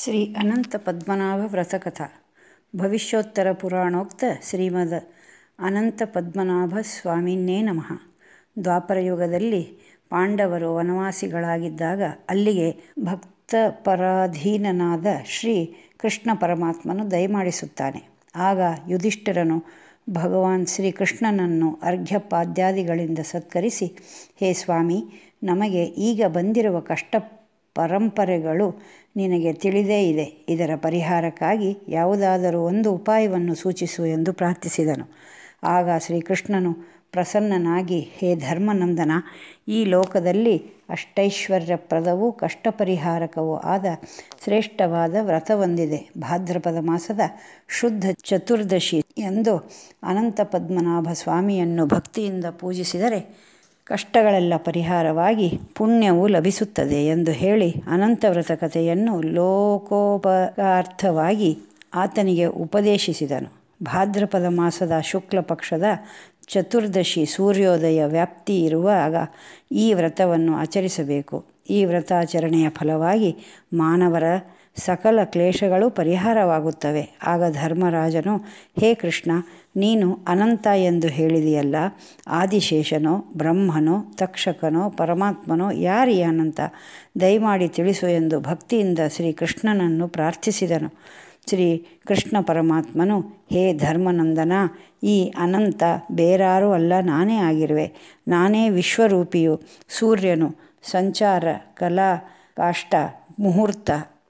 ಶ್ರೀ ಅನಂತ ಪದ್ಮನಾಭ ವ್ರತಕಥಾ ಭವಿಷ್ಯೋತ್ತರ ಪುರಾಣೋಕ್ತ ಶ್ರೀಮದ್ ಅನಂತ ಪದ್ಮನಾಭ ಸ್ವಾಮಿನ್ನೇ ನಮಃ. ದ್ವಾಪರಯುಗದಲ್ಲಿ ಪಾಂಡವರು ವನವಾಸಿಗಳಾಗಿದ್ದಾಗ ಅಲ್ಲಿಗೆ ಭಕ್ತಪರಾಧೀನನಾದ ಶ್ರೀ ಕೃಷ್ಣ ಪರಮಾತ್ಮನು ದಯಮಾಡಿಸುತ್ತಾನೆ. ಆಗ ಯುಧಿಷ್ಠಿರನು ಭಗವಾನ್ ಶ್ರೀಕೃಷ್ಣನನ್ನು ಅರ್ಘ್ಯಪಾದ್ಯಾದಿಗಳಿಂದ ಸತ್ಕರಿಸಿ, ಹೇ ಸ್ವಾಮಿ, ನಮಗೆ ಈಗ ಬಂದಿರುವ ಕಷ್ಟ ಪರಂಪರೆಗಳು ನಿನಗೆ ತಿಳಿದೇ ಇದೆ. ಇದರ ಪರಿಹಾರಕ್ಕಾಗಿ ಯಾವುದಾದರೂ ಒಂದು ಉಪಾಯವನ್ನು ಸೂಚಿಸು ಎಂದು ಪ್ರಾರ್ಥಿಸಿದನು. ಆಗ ಶ್ರೀಕೃಷ್ಣನು ಪ್ರಸನ್ನನಾಗಿ, ಹೇ ಧರ್ಮನಂದನ, ಈ ಲೋಕದಲ್ಲಿ ಅಷ್ಟೈಶ್ವರ್ಯಪ್ರದವೂ ಕಷ್ಟಪರಿಹಾರಕವೂ ಆದ ಶ್ರೇಷ್ಠವಾದ ವ್ರತವೊಂದಿದೆ. ಭಾದ್ರಪದ ಮಾಸದ ಶುದ್ಧ ಚತುರ್ದಶಿ ಎಂದು ಅನಂತ ಪದ್ಮನಾಭ ಸ್ವಾಮಿಯನ್ನು ಭಕ್ತಿಯಿಂದ ಪೂಜಿಸಿದರೆ ಕಷ್ಟಗಳೆಲ್ಲ ಪರಿಹಾರವಾಗಿ ಪುಣ್ಯವು ಲಭಿಸುತ್ತದೆ ಎಂದು ಹೇಳಿ ಅನಂತ ವ್ರತ ಕಥೆಯನ್ನು ಲೋಕೋಪಕಾರ್ಥವಾಗಿ ಆತನಿಗೆ ಉಪದೇಶಿಸಿದನು. ಭಾದ್ರಪದ ಮಾಸದ ಶುಕ್ಲ ಪಕ್ಷದ ಚತುರ್ದಶಿ ಸೂರ್ಯೋದಯ ವ್ಯಾಪ್ತಿ ಇರುವಾಗ ಈ ವ್ರತವನ್ನು ಆಚರಿಸಬೇಕು. ಈ ವ್ರತಾಚರಣೆಯ ಫಲವಾಗಿ ಮಾನವರ ಸಕಲ ಕ್ಲೇಶಗಳು ಪರಿಹಾರವಾಗುತ್ತವೆ. ಆಗ ಧರ್ಮರಾಜನು, ಹೇ ಕೃಷ್ಣ, ನೀನು ಅನಂತ ಎಂದು ಹೇಳಿದೆಯಲ್ಲ, ಆದಿಶೇಷನೋ ಬ್ರಹ್ಮನೋ ತಕ್ಷಕನೋ ಪರಮಾತ್ಮನೋ ಯಾರೀ ಅನಂತ? ದಯಮಾಡಿ ತಿಳಿಸು ಎಂದು ಭಕ್ತಿಯಿಂದ ಶ್ರೀಕೃಷ್ಣನನ್ನು ಪ್ರಾರ್ಥಿಸಿದನು. ಶ್ರೀ ಕೃಷ್ಣ ಪರಮಾತ್ಮನು, ಹೇ ಧರ್ಮನಂದನ, ಈ ಅನಂತ ಬೇರಾರೂ ಅಲ್ಲ, ನಾನೇ ಆಗಿರುವೆ. ನಾನೇ ವಿಶ್ವರೂಪಿಯು. ಸೂರ್ಯನು, ಸಂಚಾರ, ಕಲಾ, ಕಾಷ್ಟ, ಮುಹೂರ್ತ,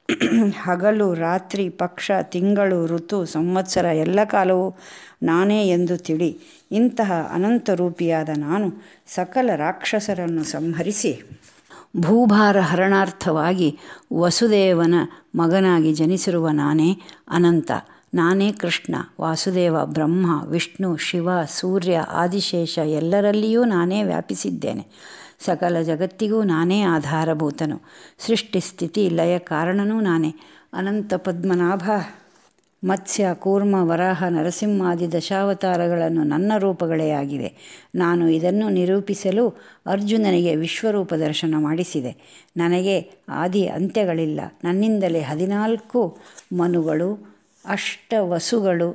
ಹಗಲು ರಾತ್ರಿ, ಪಕ್ಷ, ತಿಂಗಳು, ಋತು, ಸಂವತ್ಸರ, ಎಲ್ಲ ಕಾಲವೂ ನಾನೇ ಎಂದು ತಿಳಿ. ಇಂತಹ ಅನಂತರೂಪಿಯಾದ ನಾನು ಸಕಲ ರಾಕ್ಷಸರನ್ನು ಸಂಹರಿಸಿ ಭೂಭಾರ ಹರಣಾರ್ಥವಾಗಿ ವಸುದೇವನ ಮಗನಾಗಿ ಜನಿಸಿರುವ ನಾನೇ ಅನಂತ. ನಾನೇ ಕೃಷ್ಣ. ವಾಸುದೇವ, ಬ್ರಹ್ಮ, ವಿಷ್ಣು, ಶಿವ, ಸೂರ್ಯ, ಆದಿಶೇಷ ಎಲ್ಲರಲ್ಲಿಯೂ ನಾನೇ ವ್ಯಾಪಿಸಿದ್ದೇನೆ. ಸಕಲ ಜಗತ್ತಿಗೂ ನಾನೇ ಆಧಾರಭೂತನು. ಸೃಷ್ಟಿ ಸ್ಥಿತಿ ಲಯ ಕಾರಣನೂ ನಾನೇ. ಅನಂತ ಪದ್ಮನಾಭ ಮತ್ಸ್ಯ, ಕೂರ್ಮ, ವರಾಹ, ನರಸಿಂಹಾದಿ ದಶಾವತಾರಗಳನ್ನು ನನ್ನ ರೂಪಗಳೇ ಆಗಿವೆ. ನಾನು ಇದನ್ನು ನಿರೂಪಿಸಲು ಅರ್ಜುನನಿಗೆ ವಿಶ್ವರೂಪ ದರ್ಶನ ಮಾಡಿಸಿದೆ. ನನಗೆ ಆದಿ ಅಂತ್ಯಗಳಿಲ್ಲ. ನನ್ನಿಂದಲೇ 14 ಮನುಗಳು, 8 ವಸುಗಳು,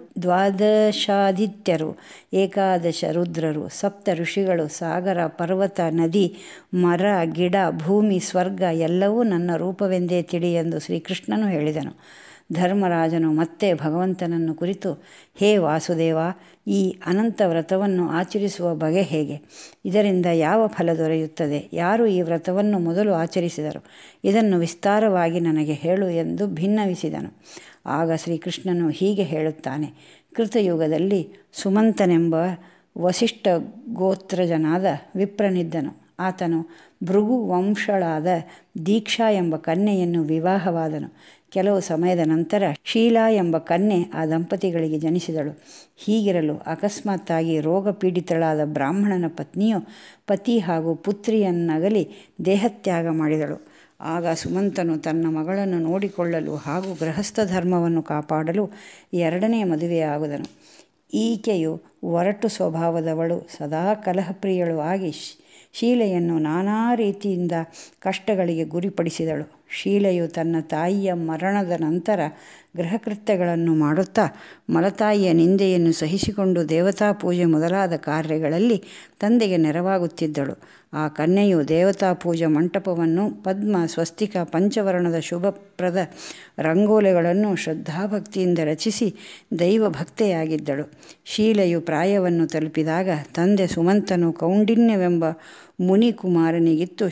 12 ಏಕಾದಶ ರುದ್ರರು, 7 ಋಷಿಗಳು, ಸಾಗರ, ಪರ್ವತ, ನದಿ, ಮರ, ಗಿಡ, ಭೂಮಿ, ಸ್ವರ್ಗ ಎಲ್ಲವೂ ನನ್ನ ರೂಪವೆಂದೇ ತಿಳಿ ಎಂದು ಶ್ರೀಕೃಷ್ಣನು ಹೇಳಿದನು. ಧರ್ಮರಾಜನು ಮತ್ತೆ ಭಗವಂತನನ್ನು ಕುರಿತು, ಹೇ ವಾಸುದೇವ, ಈ ಅನಂತ ವ್ರತವನ್ನು ಆಚರಿಸುವ ಬಗೆ ಹೇಗೆ? ಇದರಿಂದ ಯಾವ ಫಲ ದೊರೆಯುತ್ತದೆ? ಯಾರು ಈ ವ್ರತವನ್ನು ಮೊದಲು ಆಚರಿಸಿದರು? ಇದನ್ನು ವಿಸ್ತಾರವಾಗಿ ನನಗೆ ಹೇಳು ಎಂದು ಭಿನ್ನವಿಸಿದನು. ಆಗ ಶ್ರೀಕೃಷ್ಣನು ಹೀಗೆ ಹೇಳುತ್ತಾನೆ. ಕೃತಯುಗದಲ್ಲಿ ಸುಮಂತನೆಂಬ ವಸಿಷ್ಠ ಗೋತ್ರಜನಾದ ವಿಪ್ರನಿದ್ದನು. ಆತನು ಭೃಗು ವಂಶಳಾದ ದೀಕ್ಷಾ ಎಂಬ ಕನ್ಯೆಯನ್ನು ವಿವಾಹವಾದನು. ಕೆಲವು ಸಮಯದ ನಂತರ ಶೀಲಾ ಎಂಬ ಕನ್ಯೆ ಆ ದಂಪತಿಗಳಿಗೆ ಜನಿಸಿದಳು. ಹೀಗಿರಲು ಅಕಸ್ಮಾತ್ತಾಗಿ ರೋಗ ಪೀಡಿತಳಾದ ಬ್ರಾಹ್ಮಣನ ಪತ್ನಿಯು ಪತಿ ಹಾಗೂ ಪುತ್ರಿಯನ್ನಗಲಿ ದೇಹತ್ಯಾಗ ಮಾಡಿದಳು. ಆಗ ಸುಮಂತನು ತನ್ನ ಮಗಳನ್ನು ನೋಡಿಕೊಳ್ಳಲು ಹಾಗೂ ಗೃಹಸ್ಥ ಧರ್ಮವನ್ನು ಕಾಪಾಡಲು 2ನೇ ಮದುವೆಯಾಗುದನು. ಈಕೆಯು ಒರಟು ಸ್ವಭಾವದವಳು, ಸದಾ ಕಲಹಪ್ರಿಯಳು ಆಗಿ ಶೀಲೆಯನ್ನು ನಾನಾ ರೀತಿಯಿಂದ ಕಷ್ಟಗಳಿಗೆ ಗುರಿಪಡಿಸಿದಳು. ಶೀಲೆಯು ತನ್ನ ತಾಯಿಯ ಮರಣದ ನಂತರ ಗೃಹಕೃತ್ಯಗಳನ್ನು ಮಾಡುತ್ತಾ ಮಲತಾಯಿಯ ನಿಂದೆಯನ್ನು ಸಹಿಸಿಕೊಂಡು ದೇವತಾ ಪೂಜೆ ಮೊದಲಾದ ಕಾರ್ಯಗಳಲ್ಲಿ ತಂದೆಗೆ ನೆರವಾಗುತ್ತಿದ್ದಳು. ಆ ಕನ್ಯೆಯು ದೇವತಾ ಪೂಜಾ ಮಂಟಪವನ್ನು, ಪದ್ಮ, ಸ್ವಸ್ತಿಕ, ಪಂಚವರ್ಣದ ಶುಭಪ್ರದ ರಂಗೋಲೆಗಳನ್ನು ಶ್ರದ್ಧಾಭಕ್ತಿಯಿಂದ ರಚಿಸಿ ದೈವಭಕ್ತೆಯಾಗಿದ್ದಳು. ಶೀಲೆಯು ಪ್ರಾಯವನ್ನು ತಲುಪಿದಾಗ ತಂದೆ ಸುಮಂತನು ಕೌಂಡಿನ್ಯವೆಂಬ ಮುನಿಕುಮಾರನಿಗಿತ್ತು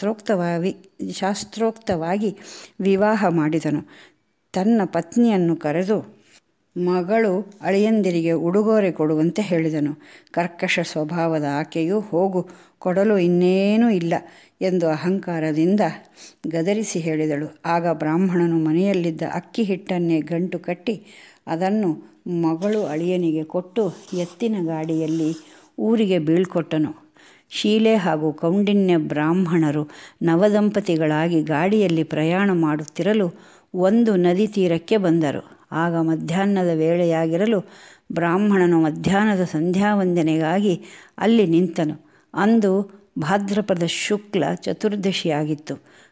ಶಾಸ್ತ್ರೋಕ್ತವಾಗಿ ವಿವಾಹ ಮಾಡಿದನು. ತನ್ನ ಪತ್ನಿಯನ್ನು ಕರೆದು ಮಗಳು ಅಳಿಯಂದಿರಿಗೆ ಉಡುಗೊರೆ ಕೊಡುವಂತೆ ಹೇಳಿದನು. ಕರ್ಕಶ ಸ್ವಭಾವದ ಆಕೆಯು, ಹೋಗು, ಕೊಡಲು ಇನ್ನೇನೂ ಇಲ್ಲ ಎಂದು ಅಹಂಕಾರದಿಂದ ಗದರಿಸಿ ಹೇಳಿದಳು. ಆಗ ಬ್ರಾಹ್ಮಣನು ಮನೆಯಲ್ಲಿದ್ದ ಅಕ್ಕಿ ಹಿಟ್ಟನ್ನೇ ಗಂಟು ಕಟ್ಟಿ ಅದನ್ನು ಮಗಳು ಅಳಿಯನಿಗೆ ಕೊಟ್ಟು ಎತ್ತಿನ ಗಾಡಿಯಲ್ಲಿ ಊರಿಗೆ ಬೀಳ್ಕೊಟ್ಟನು. ಶೀಲೆ ಹಾಗೂ ಕೌಂಡಿನ್ಯ ಬ್ರಾಹ್ಮಣರು ನವದಂಪತಿಗಳಾಗಿ ಗಾಡಿಯಲ್ಲಿ ಪ್ರಯಾಣ ಮಾಡುತ್ತಿರಲು ಒಂದು ನದಿ ತೀರಕ್ಕೆ ಬಂದರು. ಆಗ ಮಧ್ಯಾಹ್ನದ ವೇಳೆಯಾಗಿರಲು ಬ್ರಾಹ್ಮಣನು ಮಧ್ಯಾಹ್ನದ ಸಂಧ್ಯಾವಂದನೆಗಾಗಿ ಅಲ್ಲಿ ನಿಂತನು. ಅಂದು ಭಾದ್ರಪದ ಶುಕ್ಲ ಚತುರ್ದಶಿಯಾಗಿತ್ತು.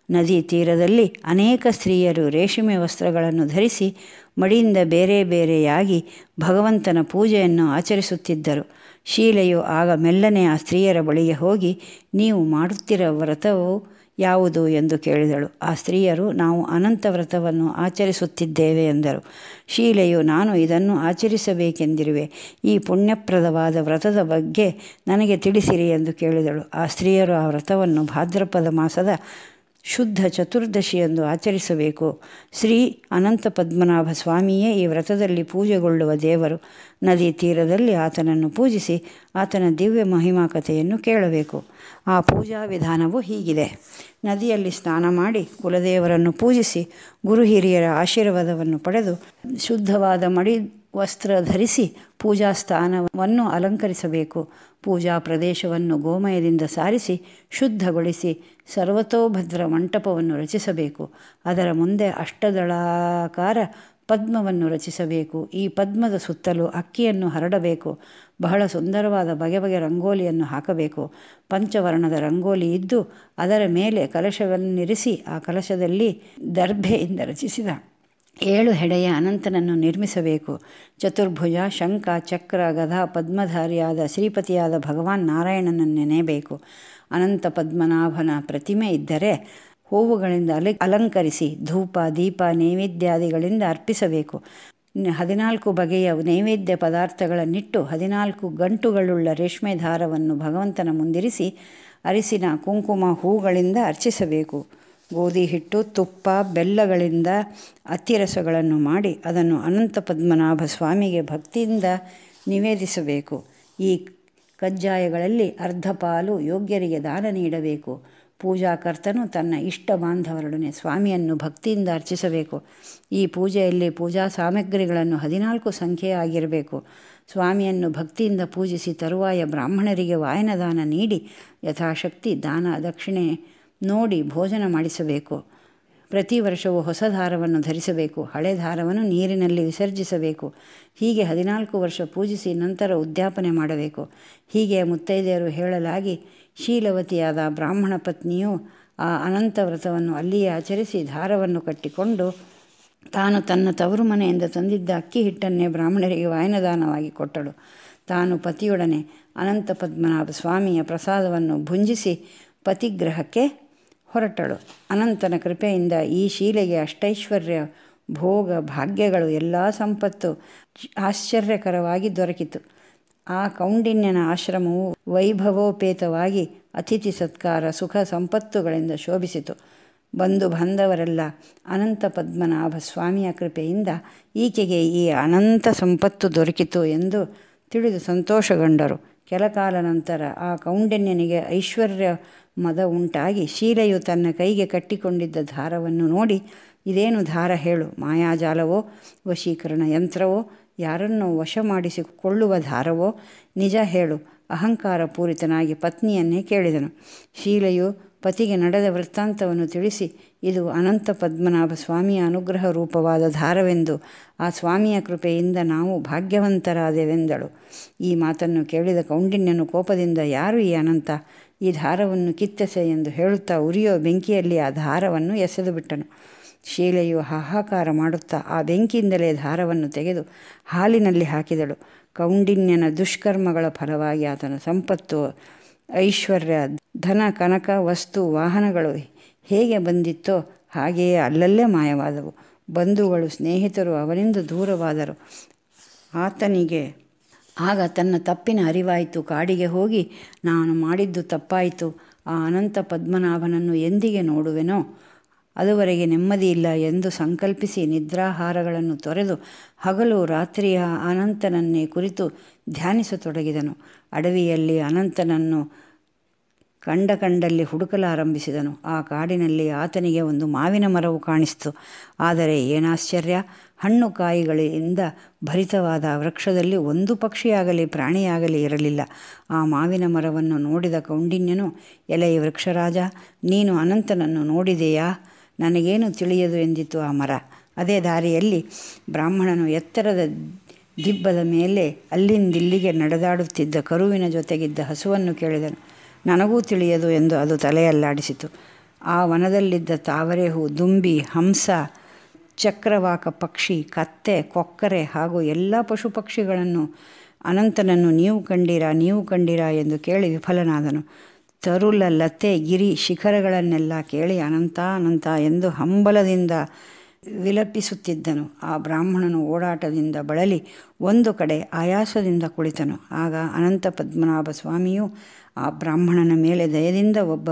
ನದಿ ತೀರದಲ್ಲಿ ಅನೇಕ ಸ್ತ್ರೀಯರು ರೇಷ್ಮೆ ವಸ್ತ್ರಗಳನ್ನು ಧರಿಸಿ ಮಡಿಯಿಂದ ಬೇರೆ ಬೇರೆಯಾಗಿ ಭಗವಂತನ ಪೂಜೆಯನ್ನು ಆಚರಿಸುತ್ತಿದ್ದರು. ಶೀಲೆಯು ಆಗ ಮೆಲ್ಲನೆ ಆ ಸ್ತ್ರೀಯರ ಬಳಿಗೆ ಹೋಗಿ, ನೀವು ಮಾಡುತ್ತಿರುವ ವ್ರತವು ಯಾವುದು ಎಂದು ಕೇಳಿದಳು. ಆ ಸ್ತ್ರೀಯರು, ನಾವು ಅನಂತ ವ್ರತವನ್ನು ಆಚರಿಸುತ್ತಿದ್ದೇವೆ ಎಂದರು. ಶೀಲೆಯು, ನಾನು ಇದನ್ನು ಆಚರಿಸಬೇಕೆಂದಿರುವೆ. ಈ ಪುಣ್ಯಪ್ರದವಾದ ವ್ರತದ ಬಗ್ಗೆ ನನಗೆ ತಿಳಿಸಿರಿ ಎಂದು ಕೇಳಿದಳು. ಆ ಸ್ತ್ರೀಯರು ಆ ವ್ರತವನ್ನು ಭಾದ್ರಪದ ಮಾಸದ ಶುದ್ಧ ಚತುರ್ದಶಿಯಂದು ಆಚರಿಸಬೇಕು. ಶ್ರೀ ಅನಂತ ಪದ್ಮನಾಭ ಸ್ವಾಮಿಯೇ ಈ ವ್ರತದಲ್ಲಿ ಪೂಜೆಗೊಳ್ಳುವ ದೇವರು. ನದಿ ತೀರದಲ್ಲಿ ಆತನನ್ನು ಪೂಜಿಸಿ ಆತನ ದಿವ್ಯ ಮಹಿಮಾಕತೆಯನ್ನು ಕೇಳಬೇಕು. ಆ ಪೂಜಾ ವಿಧಾನವು ಹೀಗಿದೆ. ನದಿಯಲ್ಲಿ ಸ್ನಾನ ಮಾಡಿ ಕುಲದೇವರನ್ನು ಪೂಜಿಸಿ ಗುರು ಹಿರಿಯರ ಆಶೀರ್ವಾದವನ್ನು ಪಡೆದು ಶುದ್ಧವಾದ ಮಡಿ ವಸ್ತ್ರ ಧರಿಸಿ ಪೂಜಾ ಸ್ಥಾನವನ್ನು ಅಲಂಕರಿಸಬೇಕು. ಪೂಜಾ ಪ್ರದೇಶವನ್ನು ಗೋಮಯದಿಂದ ಸಾರಿಸಿ ಶುದ್ಧಗೊಳಿಸಿ ಸರ್ವತೋಭದ್ರ ಮಂಟಪವನ್ನು ರಚಿಸಬೇಕು. ಅದರ ಮುಂದೆ ಅಷ್ಟದಳಾಕಾರ ಪದ್ಮವನ್ನು ರಚಿಸಬೇಕು. ಈ ಪದ್ಮದ ಸುತ್ತಲೂ ಅಕ್ಕಿಯನ್ನು ಹರಡಬೇಕು. ಬಹಳ ಸುಂದರವಾದ ಬಗೆ ಬಗೆ ರಂಗೋಲಿಯನ್ನು ಹಾಕಬೇಕು. ಪಂಚವರ್ಣದ ರಂಗೋಲಿ ಇದ್ದು ಅದರ ಮೇಲೆ ಕಲಶವನ್ನಿರಿಸಿ ಆ ಕಲಶದಲ್ಲಿ ದರ್ಭೆಯಿಂದ ರಚಿಸಿದ 7 ಹೆಡೆಯ ಅನಂತನನ್ನು ನಿರ್ಮಿಸಬೇಕು. ಚತುರ್ಭುಜ, ಶಂಖ, ಚಕ್ರ, ಗದಾ, ಪದ್ಮಧಾರಿಯಾದ ಶ್ರೀಪತಿಯಾದ ಭಗವಾನ್ ನಾರಾಯಣನನ್ನು ನೆನೆಯಬೇಕು. ಅನಂತ ಪದ್ಮನಾಭನ ಪ್ರತಿಮೆ ಇದ್ದರೆ ಹೂವುಗಳಿಂದ ಅಲಂಕರಿಸಿ ಧೂಪ, ದೀಪ, ನೈವೇದ್ಯಾದಿಗಳಿಂದ ಅರ್ಪಿಸಬೇಕು. 14 ಬಗೆಯ ನೈವೇದ್ಯ ಪದಾರ್ಥಗಳನ್ನಿಟ್ಟು 14 ಗಂಟುಗಳುಳ್ಳ ರೇಷ್ಮೆ ದಾರವನ್ನು ಭಗವಂತನ ಮುಂದಿರಿಸಿ ಅರಿಸಿನ, ಕುಂಕುಮ, ಹೂಗಳಿಂದ ಅರ್ಚಿಸಬೇಕು. ಗೋಧಿ ಹಿಟ್ಟು, ತುಪ್ಪ, ಬೆಲ್ಲಗಳಿಂದ ಅತ್ತಿರಸಗಳನ್ನು ಮಾಡಿ ಅದನ್ನು ಅನಂತ ಪದ್ಮನಾಭ ಸ್ವಾಮಿಗೆ ಭಕ್ತಿಯಿಂದ ನಿವೇದಿಸಬೇಕು. ಈ ಕಜ್ಜಾಯಗಳಲ್ಲಿ ಅರ್ಧ ಪಾಲು ಯೋಗ್ಯರಿಗೆ ದಾನ ನೀಡಬೇಕು. ಪೂಜಾಕರ್ತನು ತನ್ನ ಇಷ್ಟ ಬಾಂಧವರೊಡನೆ ಸ್ವಾಮಿಯನ್ನು ಭಕ್ತಿಯಿಂದ ಅರ್ಚಿಸಬೇಕು. ಈ ಪೂಜೆಯಲ್ಲಿ ಪೂಜಾ ಸಾಮಗ್ರಿಗಳನ್ನು 14 ಸಂಖ್ಯೆಯಾಗಿರಬೇಕು. ಸ್ವಾಮಿಯನ್ನು ಭಕ್ತಿಯಿಂದ ಪೂಜಿಸಿ ತರುವಾಯ ಬ್ರಾಹ್ಮಣರಿಗೆ ವಾಯನದಾನ ನೀಡಿ ಯಥಾಶಕ್ತಿ ದಾನ ದಕ್ಷಿಣೆ ನೋಡಿ ಭೋಜನ ಮಾಡಿಸಬೇಕು. ಪ್ರತಿ ವರ್ಷವೂ ಹೊಸ ದಾರವನ್ನು ಧರಿಸಬೇಕು. ಹಳೆ ದಾರವನ್ನು ನೀರಿನಲ್ಲಿ ವಿಸರ್ಜಿಸಬೇಕು. ಹೀಗೆ 14 ವರ್ಷ ಪೂಜಿಸಿ ನಂತರ ಉದ್ಯಾಪನೆ ಮಾಡಬೇಕು. ಹೀಗೆ ಮುತ್ತೈದೆಯರು ಹೇಳಲಾಗಿ ಶೀಲವತಿಯಾದ ಬ್ರಾಹ್ಮಣ ಪತ್ನಿಯು ಆ ಅನಂತ ವ್ರತವನ್ನು ಅಲ್ಲಿಯೇ ಆಚರಿಸಿ ದಾರವನ್ನು ಕಟ್ಟಿಕೊಂಡು ತಾನು ತನ್ನ ತವರು ಮನೆಯಿಂದ ತಂದಿದ್ದ ಅಕ್ಕಿ ಹಿಟ್ಟನ್ನೇ ಬ್ರಾಹ್ಮಣರಿಗೆ ವಾಯನದಾನವಾಗಿ ಕೊಟ್ಟಳು. ತಾನು ಪತಿಯೊಡನೆ ಅನಂತ ಪದ್ಮನಾಭ ಸ್ವಾಮಿಯ ಪ್ರಸಾದವನ್ನು ಭುಂಜಿಸಿ ಪತಿಗ್ರಹಕ್ಕೆ ಹೊರಟಳು. ಅನಂತನ ಕೃಪೆಯಿಂದ ಈ ಶೀಲೆಗೆ ಅಷ್ಟೈಶ್ವರ್ಯ, ಭೋಗ, ಭಾಗ್ಯಗಳು, ಎಲ್ಲ ಸಂಪತ್ತು ಆಶ್ಚರ್ಯಕರವಾಗಿ ದೊರಕಿತು. ಆ ಕೌಂಡಿನ್ಯನ ಆಶ್ರಮವು ವೈಭವೋಪೇತವಾಗಿ ಅತಿಥಿ ಸತ್ಕಾರ, ಸುಖ ಸಂಪತ್ತುಗಳಿಂದ ಶೋಭಿಸಿತು. ಬಂಧು ಬಾಂಧವರೆಲ್ಲ ಅನಂತ ಪದ್ಮನಾಭ ಸ್ವಾಮಿಯ ಕೃಪೆಯಿಂದ ಈಕೆಗೆ ಈ ಅನಂತ ಸಂಪತ್ತು ದೊರಕಿತು ಎಂದು ತಿಳಿದು ಸಂತೋಷಗೊಂಡರು. ಕೆಲಕಾಲ ನಂತರ ಆ ಕೌಂಡಿನ್ಯನಿಗೆ ಐಶ್ವರ್ಯ ಮದ ಉಂಟಾಗಿ ಶೀಲೆಯು ತನ್ನ ಕೈಗೆ ಕಟ್ಟಿಕೊಂಡಿದ್ದ ದಾರವನ್ನು ನೋಡಿ, ಇದೇನು ದಾರ ಹೇಳು? ಮಾಯಾಜಾಲವೋ, ವಶೀಕರಣ ಯಂತ್ರವೋ, ಯಾರನ್ನೋ ವಶ ಮಾಡಿಸಿಕೊಳ್ಳುವ ದಾರವೋ? ನಿಜ ಹೇಳು. ಅಹಂಕಾರ ಪೂರಿತನಾಗಿ ಪತ್ನಿಯನ್ನೇ ಕೇಳಿದನು. ಶೀಲೆಯು ಪತಿಗೆ ನಡೆದ ವೃತ್ತಾಂತವನ್ನು ತಿಳಿಸಿ, ಇದು ಅನಂತ ಪದ್ಮನಾಭ ಸ್ವಾಮಿಯ ಅನುಗ್ರಹ ರೂಪವಾದ ದಾರವೆಂದು ಆ ಸ್ವಾಮಿಯ ಕೃಪೆಯಿಂದ ನಾವು ಭಾಗ್ಯವಂತರಾದೆವೆಂದಳು. ಈ ಮಾತನ್ನು ಕೇಳಿದ ಕೌಂಡಿನ್ಯನು ಕೋಪದಿಂದ, ಯಾರು ಈ ಅನಂತ? ಈ ದಾರವನ್ನು ಕಿತ್ತೆಸೆ ಎಂದು ಹೇಳುತ್ತಾ ಉರಿಯೋ ಬೆಂಕಿಯಲ್ಲಿ ಆ ದಾರವನ್ನು ಎಸೆದು ಬಿಟ್ಟನು. ಶೀಲೆಯು ಹಾಹಾಕಾರ ಮಾಡುತ್ತಾ ಆ ಬೆಂಕಿಯಿಂದಲೇ ದಾರವನ್ನು ತೆಗೆದು ಹಾಲಿನಲ್ಲಿ ಹಾಕಿದಳು. ಕೌಂಡಿನ್ಯನ ದುಷ್ಕರ್ಮಗಳ ಫಲವಾಗಿ ಆತನ ಸಂಪತ್ತು, ಐಶ್ವರ್ಯ, ಧನ, ಕನಕ, ವಸ್ತು, ವಾಹನಗಳು ಹೇಗೆ ಬಂದಿತ್ತೋ ಹಾಗೆಯೇ ಅಲ್ಲಲ್ಲೇ ಮಾಯವಾದವು. ಬಂಧುಗಳು, ಸ್ನೇಹಿತರು ಅವನಿಂದ ದೂರವಾದರು. ಆತನಿಗೆ ಆಗ ತನ್ನ ತಪ್ಪಿನ ಅರಿವಾಯಿತು. ಕಾಡಿಗೆ ಹೋಗಿ ನಾನು ಮಾಡಿದ್ದು ತಪ್ಪಾಯಿತು, ಆ ಅನಂತ ಪದ್ಮನಾಭನನ್ನು ಎಂದಿಗೆ ನೋಡುವೆನೋ, ಅದುವರೆಗೆ ನೆಮ್ಮದಿಯಿಲ್ಲ ಎಂದು ಸಂಕಲ್ಪಿಸಿ ನಿದ್ರಾಹಾರಗಳನ್ನು ತೊರೆದು ಹಗಲು ರಾತ್ರಿಯ ಅನಂತನನ್ನೇ ಕುರಿತು ಧ್ಯಾನಿಸತೊಡಗಿದನು. ಅಡವಿಯಲ್ಲಿ ಅನಂತನನ್ನು ಕಂಡಲ್ಲಿ ಹುಡುಕಲಾರಂಭಿಸಿದನು. ಆ ಕಾಡಿನಲ್ಲಿ ಆತನಿಗೆ ಒಂದು ಮಾವಿನ ಮರವು ಕಾಣಿಸಿತು. ಆದರೆ ಏನಾಶ್ಚರ್ಯ, ಹಣ್ಣು ಕಾಯಿಗಳಿಂದ ಭರಿತವಾದ ವೃಕ್ಷದಲ್ಲಿ ಒಂದು ಪಕ್ಷಿಯಾಗಲಿ ಪ್ರಾಣಿಯಾಗಲಿ ಇರಲಿಲ್ಲ. ಆ ಮಾವಿನ ಮರವನ್ನು ನೋಡಿದ ಕೌಂಡಿನ್ಯನು, ಎಲೆ ವೃಕ್ಷರಾಜ, ನೀನು ಅನಂತನನ್ನು ನೋಡಿದೆಯಾ? ನನಗೇನು ತಿಳಿಯದು ಎಂದಿತು ಆ ಮರ. ಅದೇ ದಾರಿಯಲ್ಲಿ ಬ್ರಾಹ್ಮಣನು ಎತ್ತರದ ದಿಬ್ಬದ ಮೇಲೆ ಅಲ್ಲಿಂದಿಲ್ಲಿಗೆ ನಡೆದಾಡುತ್ತಿದ್ದ ಕರುವಿನ ಜೊತೆಗಿದ್ದ ಹಸುವನ್ನು ಕೇಳಿದನು. ನನಗೂ ತಿಳಿಯದು ಎಂದು ಅದು ತಲೆಯಲ್ಲಾಡಿಸಿತು. ಆ ವನದಲ್ಲಿದ್ದ ತಾವರೆ ಹೂ, ದುಂಬಿ, ಹಂಸ, ಚಕ್ರವಾಕ ಪಕ್ಷಿ, ಕತ್ತೆ, ಕೊಕ್ಕರೆ ಹಾಗೂ ಎಲ್ಲ ಪಶು ಪಕ್ಷಿಗಳನ್ನು ಅನಂತನನ್ನು ನೀವು ಕಂಡೀರಾ ಎಂದು ಕೇಳಿ ವಿಫಲನಾದನು. ತರುಲ, ಲತೆ, ಗಿರಿ, ಶಿಖರಗಳನ್ನೆಲ್ಲ ಕೇಳಿ ಅನಂತ ಎಂದು ಹಂಬಲದಿಂದ ವಿಲಪಿಸುತ್ತಿದ್ದನು. ಆ ಬ್ರಾಹ್ಮಣನು ಓಡಾಟದಿಂದ ಬಳಲಿ ಒಂದು ಕಡೆ ಆಯಾಸದಿಂದ ಕುಳಿತನು. ಆಗ ಅನಂತ ಪದ್ಮನಾಭ ಸ್ವಾಮಿಯು ಆ ಬ್ರಾಹ್ಮಣನ ಮೇಲೆ ದಯದಿಂದ ಒಬ್ಬ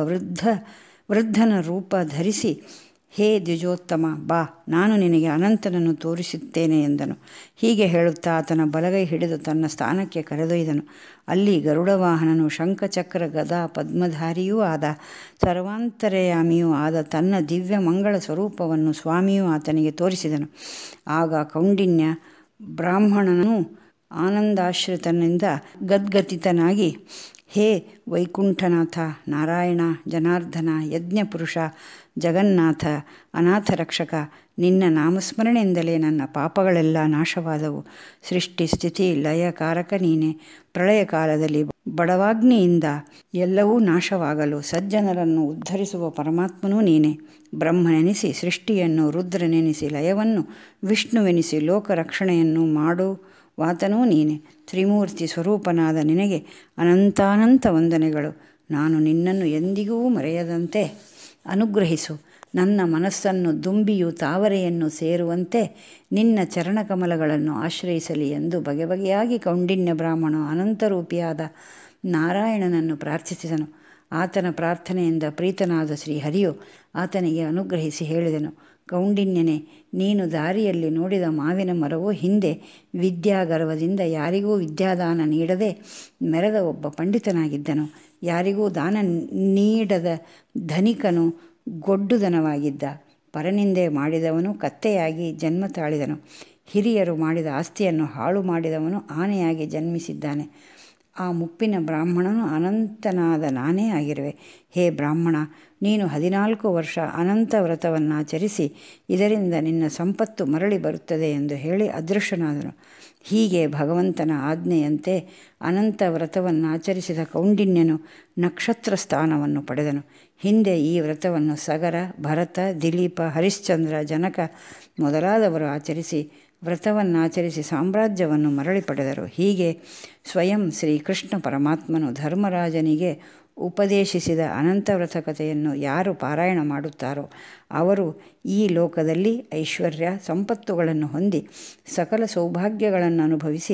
ವೃದ್ಧನ ರೂಪ ಧರಿಸಿ, ಹೇ ದ್ವಿಜೋತ್ತಮ, ಬಾ, ನಾನು ನಿನಗೆ ಅನಂತನನ್ನು ತೋರಿಸುತ್ತೇನೆ ಎಂದನು. ಹೀಗೆ ಹೇಳುತ್ತಾ ಆತನ ಬಲಗೈ ಹಿಡಿದು ತನ್ನ ಸ್ಥಾನಕ್ಕೆ ಕರೆದೊಯ್ದನು. ಅಲ್ಲಿ ಗರುಡವಾಹನನು, ಶಂಖಚಕ್ರ ಗದಾ ಪದ್ಮಧಾರಿಯೂ ಆದ, ಸರ್ವಾಂತರ್ಯಾಮಿಯೂ ಆದ ತನ್ನ ದಿವ್ಯ ಮಂಗಳ ಸ್ವರೂಪವನ್ನು ಸ್ವಾಮಿಯು ಆತನಿಗೆ ತೋರಿಸಿದನು. ಆಗ ಕೌಂಡಿನ್ಯ ಬ್ರಾಹ್ಮಣನು ಆನಂದಾಶ್ರಿತನಿಂದ ಗದ್ಗದಿತನಾಗಿ, ಹೇ ವೈಕುಂಠನಾಥ, ನಾರಾಯಣ, ಜನಾರ್ದನ, ಯಜ್ಞಪುರುಷ, ಜಗನ್ನಾಥ, ಅನಾಥರಕ್ಷಕ, ನಿನ್ನ ನಾಮಸ್ಮರಣೆಯಿಂದಲೇ ನನ್ನ ಪಾಪಗಳೆಲ್ಲ ನಾಶವಾದವು. ಸೃಷ್ಟಿ ಸ್ಥಿತಿ ಲಯಕಾರಕ ನೀನೆ. ಪ್ರಳಯ ಕಾಲದಲ್ಲಿ ಬಡವಾಗ್ನಿಯಿಂದ ಎಲ್ಲವೂ ನಾಶವಾಗಲು ಸಜ್ಜನರನ್ನು ಉದ್ಧರಿಸುವ ಪರಮಾತ್ಮನೂ ನೀನೆ. ಬ್ರಹ್ಮನೆನಿಸಿ ಸೃಷ್ಟಿಯನ್ನು, ರುದ್ರನೆನಿಸಿ ಲಯವನ್ನು, ವಿಷ್ಣುವೆನಿಸಿ ಲೋಕರಕ್ಷಣೆಯನ್ನು ಮಾಡುವಾತನೂ ನೀನೆ. ತ್ರಿಮೂರ್ತಿ ಸ್ವರೂಪನಾದ ನಿನಗೆ ಅನಂತಾನಂತ ವಂದನೆಗಳು. ನಾನು ನಿನ್ನನ್ನು ಎಂದಿಗೂ ಮರೆಯದಂತೆ ಅನುಗ್ರಹಿಸು. ನನ್ನ ಮನಸ್ಸನ್ನು ದುಂಬಿಯು ತಾವರೆಯನ್ನು ಸೇರುವಂತೆ ನಿನ್ನ ಚರಣಕಮಲಗಳನ್ನು ಆಶ್ರಯಿಸಲಿ ಎಂದು ಬಗೆಬಗೆಯಾಗಿ ಕೌಂಡಿನ್ಯ ಬ್ರಾಹ್ಮಣ ಅನಂತರೂಪಿಯಾದ ನಾರಾಯಣನನ್ನು ಪ್ರಾರ್ಥಿಸಿದನು. ಆತನ ಪ್ರಾರ್ಥನೆಯಿಂದ ಪ್ರೀತನಾದ ಶ್ರೀಹರಿಯು ಆತನಿಗೆ ಅನುಗ್ರಹಿಸಿ ಹೇಳಿದನು, ಕೌಂಡಿನ್ಯನೇ, ನೀನು ದಾರಿಯಲ್ಲಿ ನೋಡಿದ ಮಾವಿನ ಮರವು ಹಿಂದೆ ವಿದ್ಯಾಗರ್ವದಿಂದ ಯಾರಿಗೂ ವಿದ್ಯಾದಾನ ನೀಡದೆ ಮೆರೆದ ಒಬ್ಬ ಪಂಡಿತನಾಗಿದ್ದನು. ಯಾರಿಗೂ ದಾನ ನೀಡದ ಧನಿಕನು ಗೊಡ್ಡುದನವಾಗಿದ್ದ. ಪರನಿಂದೆ ಮಾಡಿದವನು ಕತ್ತೆಯಾಗಿ ಜನ್ಮ ತಾಳಿದನು. ಹಿರಿಯರು ಮಾಡಿದ ಆಸ್ತಿಯನ್ನು ಹಾಳು ಮಾಡಿದವನು ಆನೆಯಾಗಿ ಜನ್ಮಿಸಿದ್ದಾನೆ. ಆ ಮುಪ್ಪಿನ ಬ್ರಾಹ್ಮಣನು ಅನಂತನಾದ ನಾನೇ ಆಗಿರುವೆ. ಹೇ ಬ್ರಾಹ್ಮಣ, ನೀನು 14 ವರ್ಷ ಅನಂತ ವ್ರತವನ್ನಾಚರಿಸಿ ಇದರಿಂದ ನಿನ್ನ ಸಂಪತ್ತು ಮರಳಿ ಬರುತ್ತದೆ ಎಂದು ಹೇಳಿ ಅದೃಶ್ಯನಾದನು. ಹೀಗೆ ಭಗವಂತನ ಆಜ್ಞೆಯಂತೆ ಅನಂತ ವ್ರತವನ್ನಾಚರಿಸಿದ ಕೌಂಡಿನ್ಯನು ನಕ್ಷತ್ರ ಸ್ಥಾನವನ್ನು ಪಡೆದನು. ಹಿಂದೆ ಈ ವ್ರತವನ್ನು ಸಗರ, ಭರತ, ದಿಲೀಪ, ಹರಿಶ್ಚಂದ್ರ, ಜನಕ ಮೊದಲಾದವರು ಆಚರಿಸಿ ವ್ರತವನ್ನಾಚರಿಸಿ ಸಾಮ್ರಾಜ್ಯವನ್ನು ಮರಳಿ ಪಡೆದರು. ಹೀಗೆ ಸ್ವಯಂ ಶ್ರೀಕೃಷ್ಣ ಪರಮಾತ್ಮನು ಧರ್ಮರಾಜನಿಗೆ ಉಪದೇಶಿಸಿದ ಅನಂತವ್ರತ ಕಥೆಯನ್ನು ಯಾರು ಪಾರಾಯಣ ಮಾಡುತ್ತಾರೋ ಅವರು ಈ ಲೋಕದಲ್ಲಿ ಐಶ್ವರ್ಯ ಸಂಪತ್ತುಗಳನ್ನು ಹೊಂದಿ ಸಕಲ ಸೌಭಾಗ್ಯಗಳನ್ನು ಅನುಭವಿಸಿ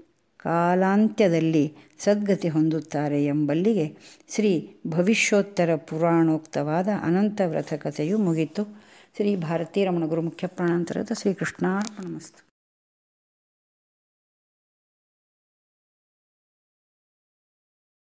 ಕಾಲಾಂತ್ಯದಲ್ಲಿ ಸದ್ಗತಿ ಹೊಂದುತ್ತಾರೆ ಎಂಬಲ್ಲಿಗೆ ಶ್ರೀ ಭವಿಷ್ಯೋತ್ತರ ಪುರಾಣೋಕ್ತವಾದ ಅನಂತವ್ರತ ಕಥೆಯು ಮುಗಿತು. ಶ್ರೀ ಭಾರತೀರಮಣ ಗುರು ಮುಖ್ಯ ಪ್ರಾಣಾಂತರದ ಶ್ರೀಕೃಷ್ಣಾರ್ಪಣಮಸ್ತು.